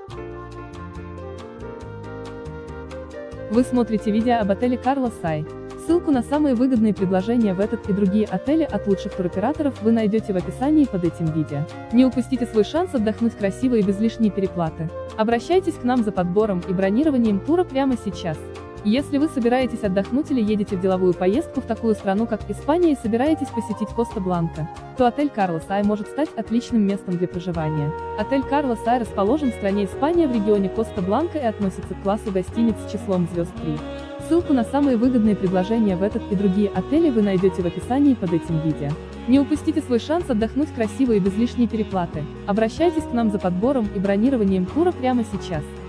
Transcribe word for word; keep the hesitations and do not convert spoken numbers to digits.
Вы смотрите видео об отеле Карла Сай. Ссылку на самые выгодные предложения в этот и другие отели от лучших туроператоров вы найдете в описании под этим видео. Не упустите свой шанс отдохнуть красиво и без лишней переплаты. Обращайтесь к нам за подбором и бронированием тура прямо сейчас. Если вы собираетесь отдохнуть или едете в деловую поездку в такую страну, как Испания, и собираетесь посетить Коста-Бланка, то отель Карла Сай может стать отличным местом для проживания. Отель Карла Сай расположен в стране Испания в регионе Коста-Бланка и относится к классу гостиниц с числом звезд три. Ссылку на самые выгодные предложения в этот и другие отели вы найдете в описании под этим видео. Не упустите свой шанс отдохнуть красиво и без лишней переплаты. Обращайтесь к нам за подбором и бронированием тура прямо сейчас.